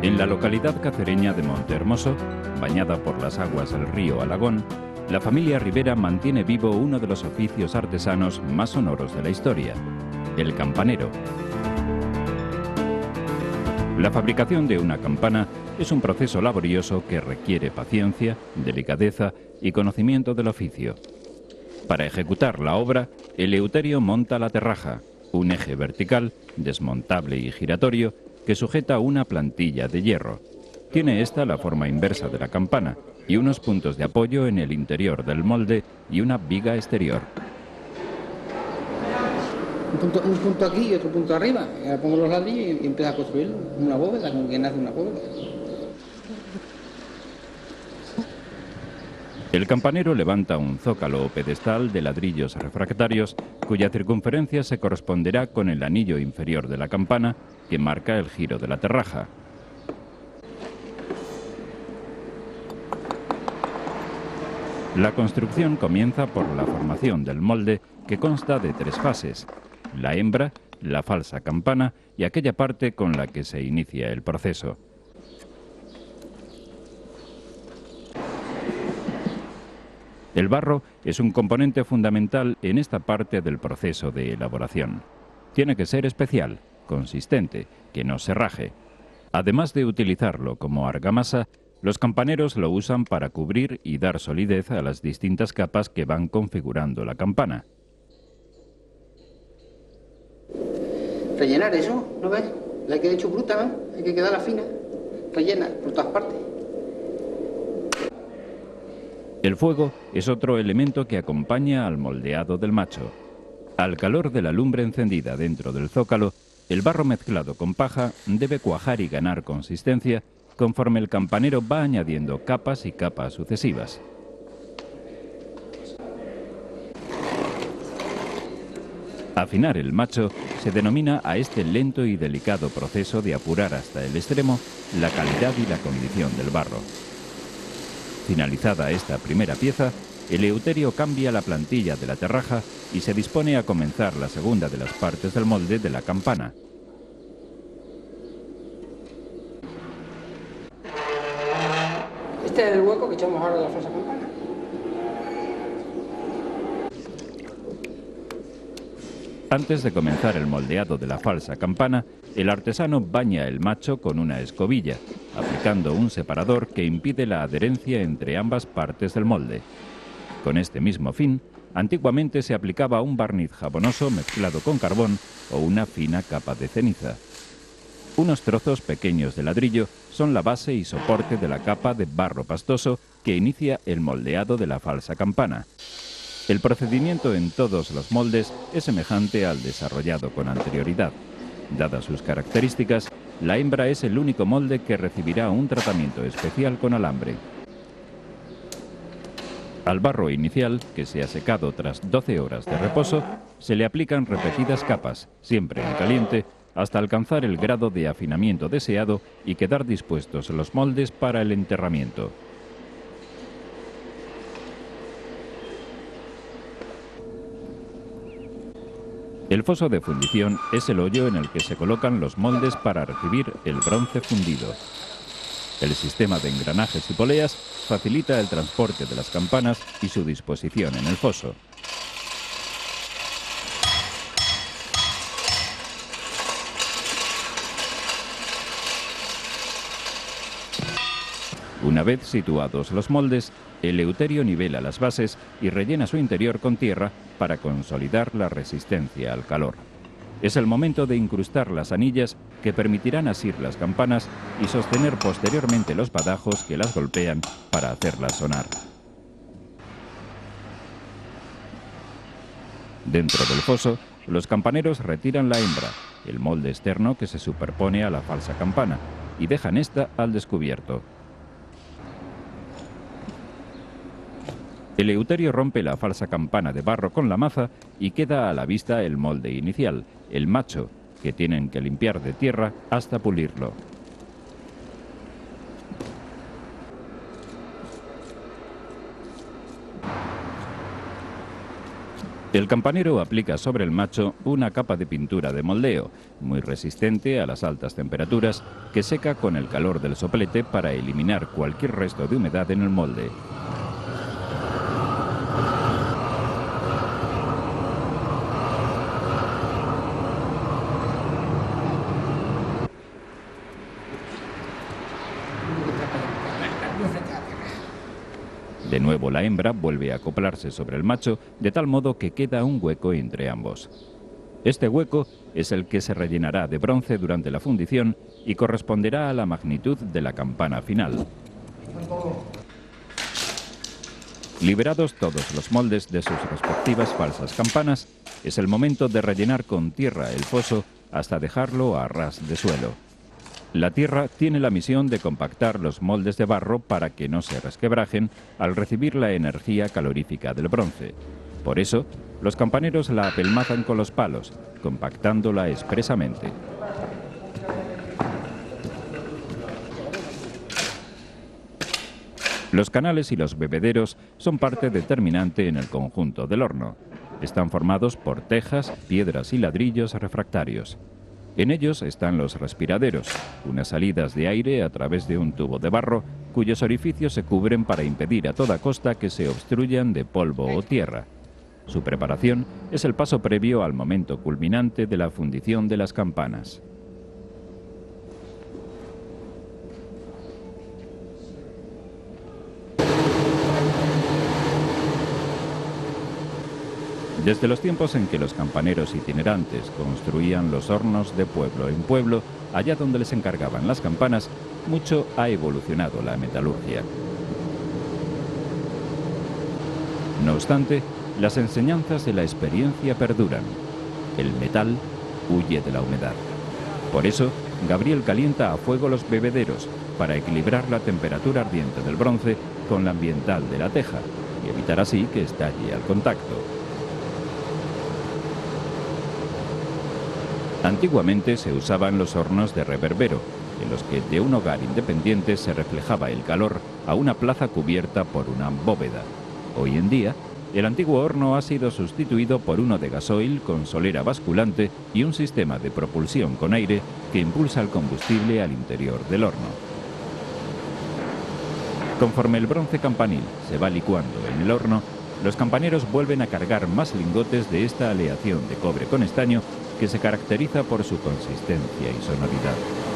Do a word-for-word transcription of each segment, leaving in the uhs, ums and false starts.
En la localidad cacereña de Montehermoso, bañada por las aguas del río Alagón, la familia Rivera mantiene vivo uno de los oficios artesanos más sonoros de la historia, el campanero. La fabricación de una campana es un proceso laborioso que requiere paciencia, delicadeza y conocimiento del oficio. Para ejecutar la obra, Eleuterio monta la terraja, un eje vertical, desmontable y giratorio, que sujeta una plantilla de hierro. Tiene esta la forma inversa de la campana y unos puntos de apoyo en el interior del molde y una viga exterior. Un punto, un punto aquí y otro punto arriba. Ahora pongo los ladrillos y empiezo a construir una bóveda, como quien hace una bóveda. El campanero levanta un zócalo o pedestal de ladrillos refractarios cuya circunferencia se corresponderá con el anillo inferior de la campana que marca el giro de la terraja. La construcción comienza por la formación del molde, que consta de tres fases: la hembra, la falsa campana y aquella parte con la que se inicia el proceso. El barro es un componente fundamental en esta parte del proceso de elaboración. Tiene que ser especial, consistente, que no se raje. Además de utilizarlo como argamasa, los campaneros lo usan para cubrir y dar solidez a las distintas capas que van configurando la campana. Rellenar eso, ¿no ves? La que he hecho bruta, ¿no? Hay que quedarla fina, rellena por todas partes. El fuego es otro elemento que acompaña al moldeado del macho. Al calor de la lumbre encendida dentro del zócalo, el barro mezclado con paja debe cuajar y ganar consistencia conforme el campanero va añadiendo capas y capas sucesivas. Afinar el macho se denomina a este lento y delicado proceso de apurar hasta el extremo la calidad y la condición del barro. Finalizada esta primera pieza, Eleuterio cambia la plantilla de la terraja y se dispone a comenzar la segunda de las partes del molde de la campana. Este es el hueco que echamos ahora de la falsa campana. Antes de comenzar el moldeado de la falsa campana, el artesano baña el macho con una escobilla, aplicando un separador que impide la adherencia entre ambas partes del molde. Con este mismo fin, antiguamente se aplicaba un barniz jabonoso mezclado con carbón o una fina capa de ceniza. Unos trozos pequeños de ladrillo son la base y soporte de la capa de barro pastoso que inicia el moldeado de la falsa campana. El procedimiento en todos los moldes es semejante al desarrollado con anterioridad. Dadas sus características, la hembra es el único molde que recibirá un tratamiento especial con alambre. Al barro inicial, que se ha secado tras doce horas de reposo, se le aplican repetidas capas, siempre en caliente, hasta alcanzar el grado de afinamiento deseado y quedar dispuestos los moldes para el enterramiento. El foso de fundición es el hoyo en el que se colocan los moldes para recibir el bronce fundido. El sistema de engranajes y poleas facilita el transporte de las campanas y su disposición en el foso. Una vez situados los moldes, Eleuterio nivela las bases y rellena su interior con tierra para consolidar la resistencia al calor. Es el momento de incrustar las anillas que permitirán asir las campanas y sostener posteriormente los badajos que las golpean para hacerlas sonar. Dentro del foso, los campaneros retiran la hembra, el molde externo que se superpone a la falsa campana, y dejan esta al descubierto. Eleuterio rompe la falsa campana de barro con la maza y queda a la vista el molde inicial, el macho, que tienen que limpiar de tierra hasta pulirlo. El campanero aplica sobre el macho una capa de pintura de moldeo, muy resistente a las altas temperaturas, que seca con el calor del soplete para eliminar cualquier resto de humedad en el molde. De nuevo la hembra vuelve a acoplarse sobre el macho, de tal modo que queda un hueco entre ambos. Este hueco es el que se rellenará de bronce durante la fundición y corresponderá a la magnitud de la campana final. Liberados todos los moldes de sus respectivas falsas campanas, es el momento de rellenar con tierra el foso hasta dejarlo a ras de suelo. La tierra tiene la misión de compactar los moldes de barro para que no se resquebrajen al recibir la energía calorífica del bronce. Por eso, los campaneros la apelmazan con los palos, compactándola expresamente. Los canales y los bebederos son parte determinante en el conjunto del horno. Están formados por tejas, piedras y ladrillos refractarios. En ellos están los respiraderos, unas salidas de aire a través de un tubo de barro, cuyos orificios se cubren para impedir a toda costa que se obstruyan de polvo o tierra. Su preparación es el paso previo al momento culminante de la fundición de las campanas. Desde los tiempos en que los campaneros itinerantes construían los hornos de pueblo en pueblo, allá donde les encargaban las campanas, mucho ha evolucionado la metalurgia. No obstante, las enseñanzas de la experiencia perduran. El metal huye de la humedad. Por eso, Gabriel calienta a fuego los bebederos para equilibrar la temperatura ardiente del bronce con la ambiental de la teja y evitar así que estalle al contacto. Antiguamente se usaban los hornos de reverbero, en los que de un hogar independiente se reflejaba el calor a una plaza cubierta por una bóveda. Hoy en día, el antiguo horno ha sido sustituido por uno de gasoil con solera basculante y un sistema de propulsión con aire que impulsa el combustible al interior del horno. Conforme el bronce campanil se va licuando en el horno, los campaneros vuelven a cargar más lingotes de esta aleación de cobre con estaño que se caracteriza por su consistencia y sonoridad.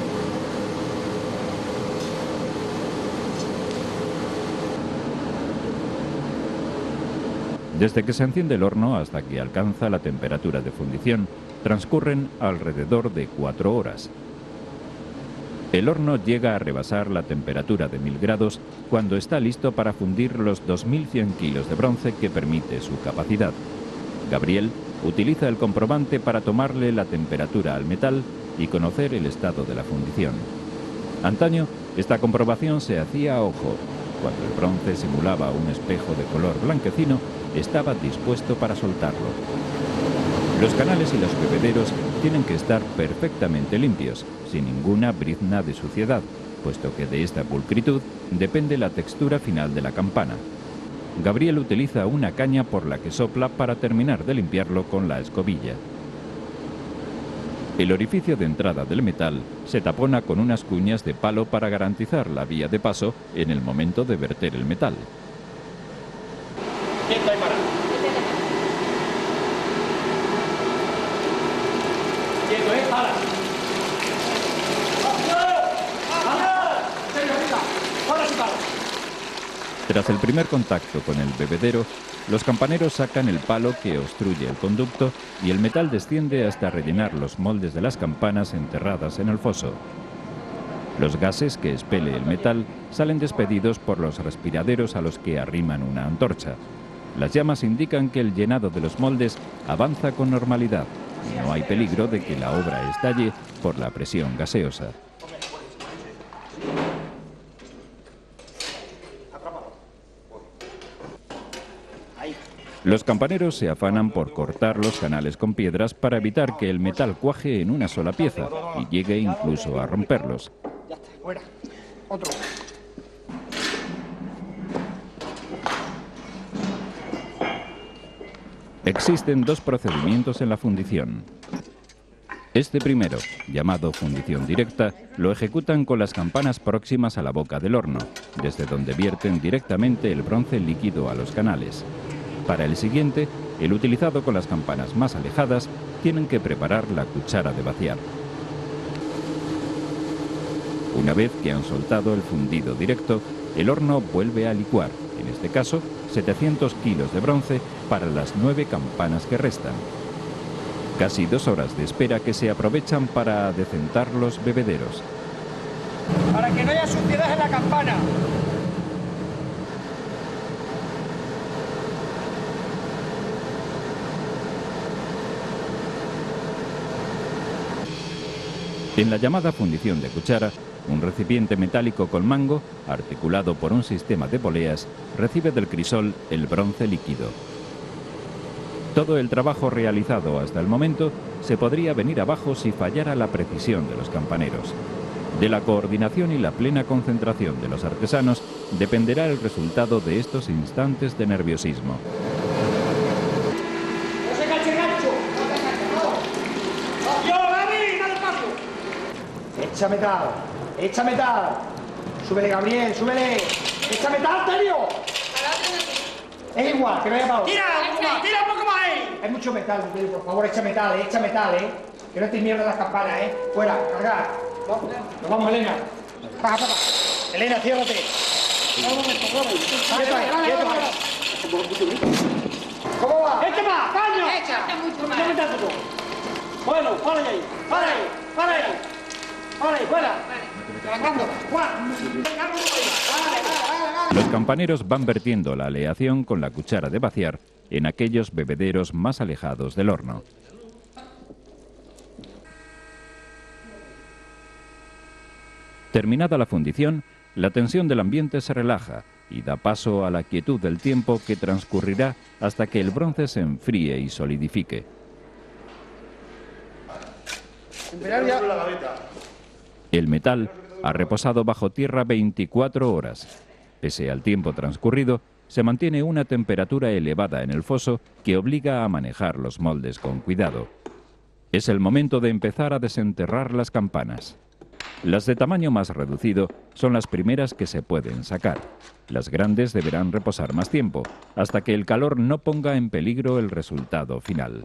Desde que se enciende el horno hasta que alcanza la temperatura de fundición, transcurren alrededor de cuatro horas. El horno llega a rebasar la temperatura de mil grados cuando está listo para fundir los dos mil cien kilos de bronce que permite su capacidad. Gabriel utiliza el comprobante para tomarle la temperatura al metal y conocer el estado de la fundición. Antaño, esta comprobación se hacía a ojo. Cuando el bronce simulaba un espejo de color blanquecino, estaba dispuesto para soltarlo. Los canales y los bebederos tienen que estar perfectamente limpios, sin ninguna brizna de suciedad, puesto que de esta pulcritud depende la textura final de la campana. Gabriel utiliza una caña por la que sopla para terminar de limpiarlo con la escobilla. El orificio de entrada del metal se tapona con unas cuñas de palo para garantizar la vía de paso en el momento de verter el metal. Tras el primer contacto con el bebedero, los campaneros sacan el palo que obstruye el conducto y el metal desciende hasta rellenar los moldes de las campanas enterradas en el foso. Los gases que expele el metal salen despedidos por los respiraderos a los que arriman una antorcha. Las llamas indican que el llenado de los moldes avanza con normalidad y no hay peligro de que la obra estalle por la presión gaseosa. Los campaneros se afanan por cortar los canales con piedras para evitar que el metal cuaje en una sola pieza y llegue incluso a romperlos. Existen dos procedimientos en la fundición. Este primero, llamado fundición directa, lo ejecutan con las campanas próximas a la boca del horno, desde donde vierten directamente el bronce líquido a los canales. Para el siguiente, el utilizado con las campanas más alejadas, tienen que preparar la cuchara de vaciar. Una vez que han soltado el fundido directo, el horno vuelve a licuar, en este caso, setecientos kilos de bronce para las nueve campanas que restan. Casi dos horas de espera que se aprovechan para adecentar los bebederos. Para que no haya suciedad en la campana. En la llamada fundición de cuchara, un recipiente metálico con mango, articulado por un sistema de poleas, recibe del crisol el bronce líquido. Todo el trabajo realizado hasta el momento se podría venir abajo si fallara la precisión de los campaneros. De la coordinación y la plena concentración de los artesanos dependerá el resultado de estos instantes de nerviosismo. Echa metal, echa metal. Súbele, Gabriel, súbele. Echa metal, Terio. Es igual, que no haya palo. Tira, tira un poco más ahí. Hay mucho metal, Terio, por favor, echa metal, eh, echa metal, eh. Que no estéis mierda las campanas, eh. Fuera, cargar. Nos vamos, Elena. Baja, baja. Elena, ciérrate. Quieto ahí, quieto ahí. ¿Cómo va? ¡Echa más, caño! Echa, mucho más. Bueno, para ahí, para ahí, para ahí. ¡Vale, fuera! Los campaneros van vertiendo la aleación con la cuchara de vaciar en aquellos bebederos más alejados del horno. Terminada la fundición, la tensión del ambiente se relaja y da paso a la quietud del tiempo que transcurrirá hasta que el bronce se enfríe y solidifique. El metal ha reposado bajo tierra veinticuatro horas. Pese al tiempo transcurrido, se mantiene una temperatura elevada en el foso que obliga a manejar los moldes con cuidado. Es el momento de empezar a desenterrar las campanas. Las de tamaño más reducido son las primeras que se pueden sacar. Las grandes deberán reposar más tiempo, hasta que el calor no ponga en peligro el resultado final.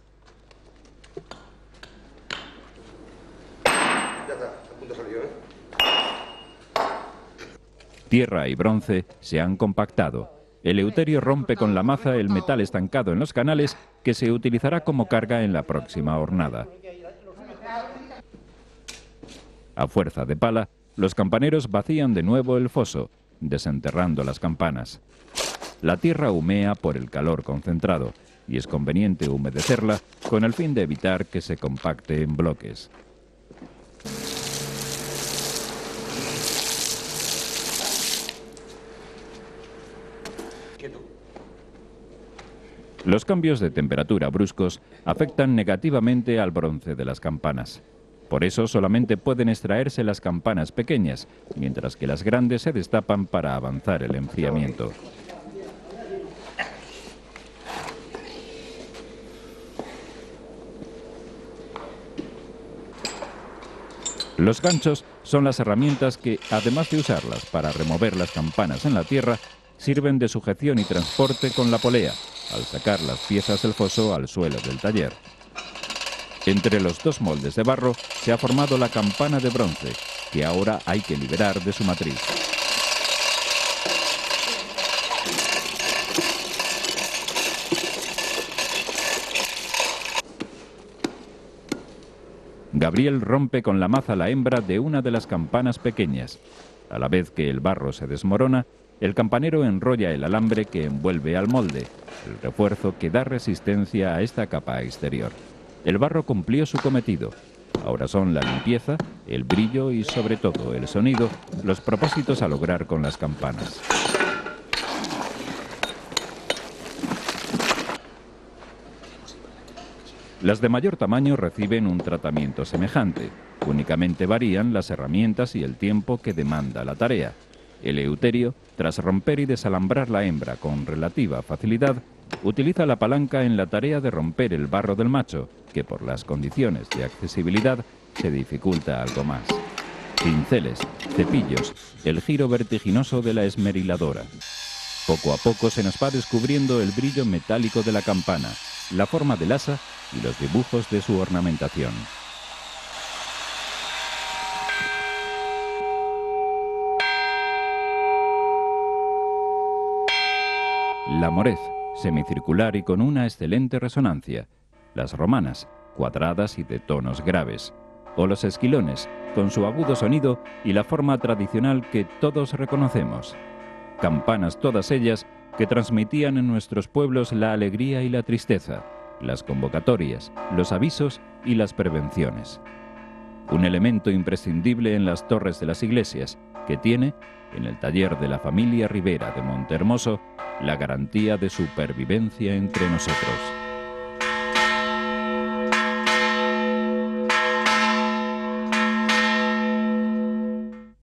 Tierra y bronce se han compactado. Eleuterio rompe con la maza el metal estancado en los canales que se utilizará como carga en la próxima hornada. A fuerza de pala, los campaneros vacían de nuevo el foso, desenterrando las campanas. La tierra humea por el calor concentrado y es conveniente humedecerla con el fin de evitar que se compacte en bloques. Los cambios de temperatura bruscos afectan negativamente al bronce de las campanas. Por eso solamente pueden extraerse las campanas pequeñas, mientras que las grandes se destapan para avanzar el enfriamiento. Los ganchos son las herramientas que, además de usarlas para remover las campanas en la tierra, sirven de sujeción y transporte con la polea, al sacar las piezas del foso al suelo del taller. Entre los dos moldes de barro se ha formado la campana de bronce, que ahora hay que liberar de su matriz. Gabriel rompe con la maza la hembra de una de las campanas pequeñas. A la vez que el barro se desmorona, el campanero enrolla el alambre que envuelve al molde, el refuerzo que da resistencia a esta capa exterior. El barro cumplió su cometido. Ahora son la limpieza, el brillo y sobre todo el sonido, los propósitos a lograr con las campanas. Las de mayor tamaño reciben un tratamiento semejante. Únicamente varían las herramientas y el tiempo que demanda la tarea. Eleuterio, tras romper y desalambrar la hembra con relativa facilidad, utiliza la palanca en la tarea de romper el barro del macho, que por las condiciones de accesibilidad se dificulta algo más. Pinceles, cepillos, el giro vertiginoso de la esmeriladora. Poco a poco se nos va descubriendo el brillo metálico de la campana, la forma del asa y los dibujos de su ornamentación. La morez, semicircular y con una excelente resonancia. Las romanas, cuadradas y de tonos graves. O los esquilones, con su agudo sonido y la forma tradicional que todos reconocemos. Campanas todas ellas que transmitían en nuestros pueblos la alegría y la tristeza, las convocatorias, los avisos y las prevenciones. Un elemento imprescindible en las torres de las iglesias, que tiene, en el taller de la familia Rivera de Montehermoso, la garantía de supervivencia entre nosotros.